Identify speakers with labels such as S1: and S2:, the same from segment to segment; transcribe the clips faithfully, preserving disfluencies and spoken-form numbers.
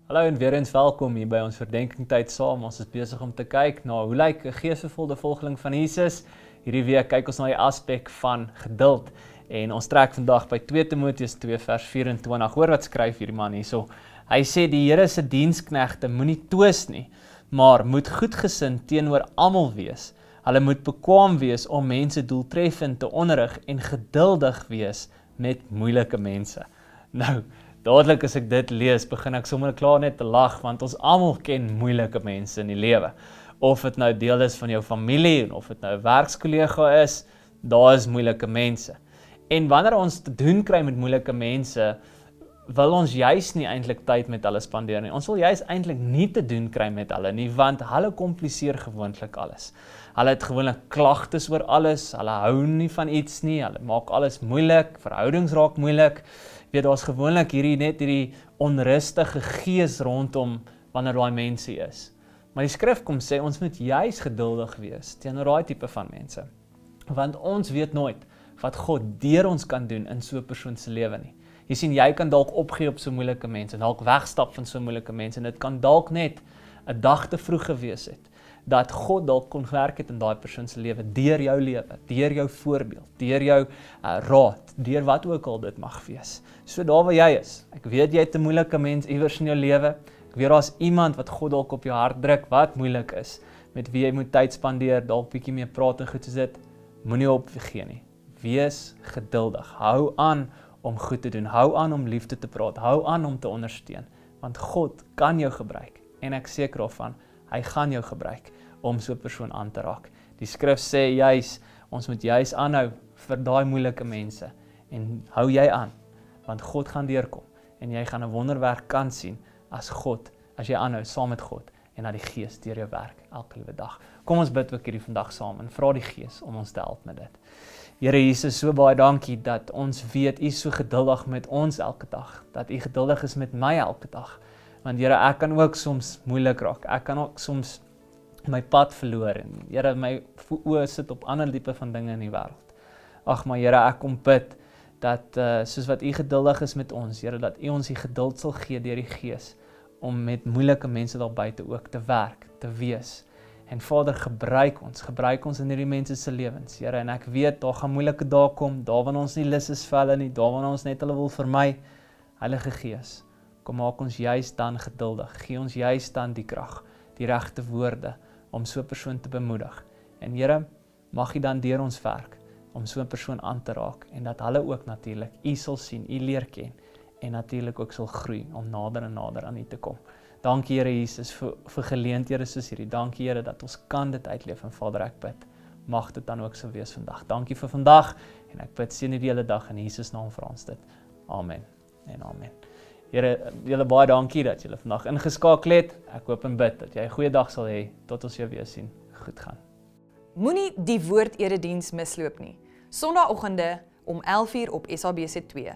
S1: Hallo en weer eens welkom hier by ons verdenkingtyd saam. Ons is besig om te kyk na hoe lyk 'n geesvervulde volgeling van Jesus. Hierdie week kyk ons na die aspek van geduld. En ons trek vandag by twee Timoteus twee vers vyf-en-twintig. Hoor wat skryf hierdie man hierso. Hy sê die Here se diensknegte moenie twis nie, maar moet goedgesind teenoor almal wees. Hulle moet bekwaam wees om mense doeltreffend te onderrig en geduldig wees met moeilike mense. Nou, dadelik as ek dit lees, begin ek sommer klaar net te lag, want ons almal ken moeilike mense in die lewe. Of dit nou deel is van jou familie, en of dit nou 'n werkskollega is, daar is moeilike mense. En wanneer ons te doen kry met moeilike mense, wil ons juis nie eintlik tyd met hulle spandeer nie. Ons wil juis eintlik nie te doen kry met hulle nie, want hulle kompliseer gewoonlik alles. Hulle het gewoonlik klagtes oor alles, hulle hou nie van iets nie, hulle maak alles moeilik, verhoudings raak moeilik. Weet, daar's gewoonlik hierdie net hierdie onrustige gees rondom wanneer daai mense is. Maar die skrif kom sê ons moet juis geduldig wees teenoor daai tipe van mense. Want ons weet nooit wat God deur ons kan doen in so 'n persoon se lewe nie. Jy sien, jy kan dalk opgee op so moeilike mense, dalk wegstap van so moeilike mense, en dit kan dalk net 'n dag te vroeg gewees het, dat God dalk kon werk het in daai persoon se lewe, deur jou lewe, deur jou voorbeeld, deur jou uh, raad, deur wat ook al dit mag wees. So daar waar jy is, ek weet jy het 'n moeilike mens iewers in jou lewe, ek weet daar's iemand wat God dalk op jou hart druk, wat moeilik is, met wie jy moet tyd spandeer, dalk bietjie meer praat en goed soos dit, moenie opgee nie. Wees geduldig, hou aan om goed te doen, hou aan om liefde te praat, hou aan om te ondersteun, want God kan jou gebruik, en ek seker daarvan, hy gaan jou gebruik om so 'n persoon aan te raak. Die skrif sê juis, ons moet juis aanhou vir daai moeilike mense, en hou jy aan, want God gaan deurkom, en jy gaan 'n wonderwerk kan sien, as God, as jy aanhou saam met God, en dat die Gees deur jou werk, elke liewe dag. Kom ons bid ook hierdie vandag saam, en vra die Gees om ons te help met dit. Here Jesus, so baie dankie dat ons weet, U is so geduldig met ons elke dag, dat U geduldig is met my elke dag, want Here, ek kan ook soms moeilik raak, ek kan ook soms my pad verloor, en Here, my oë sit op ander tipe van dinge in die wêreld. Ag, maar Here, ek kom bid, dat uh, soos wat U geduldig is met ons, Here, dat U ons die geduld sal gee deur die Gees, om met moeilike mense daar buite ook te werk, te wees. En Vader, gebruik ons, gebruik ons in hierdie mense se lewens, Here, en ek weet, daar gaan moeilike dae kom, daar wanneer ons nie lus is vir hulle nie, daar wanneer ons net hulle wil vermy. Heilige Gees, kom maak ons juist dan geduldig, gee ons juist dan die krag, die regte woorde, om so 'n persoon te bemoedig. En Here, mag U dan deur ons werk, om so 'n persoon aan te raak, en dat hulle ook natuurlik U sal sien, U leer ken, en natuurlik ook sal groei, om nader en nader aan U te kom. Dankie Here Jesus vir, vir geleenthede soos hierdie. Dankie Here dat ons kan dit uitleef, en Vader, ek bid, mag dit dan ook so wees vandag. Dankie vir vandag, en ek bid seën die hele dag in Jesus naam vir ons dit. Amen en amen. Here, julle baie dankie dat julle vandag ingeskakel het. Ek hoop en bid dat jy 'n goeie dag sal hê, tot ons jou weer sien. Goed gaan.
S2: Moenie die woord erediens misloop nie. Sondagoggende om elf uur op S A B C twee.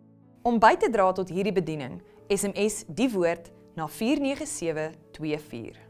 S2: Om by te dra tot hierdie bediening, S M S die woord na vier nege sewe twee vier.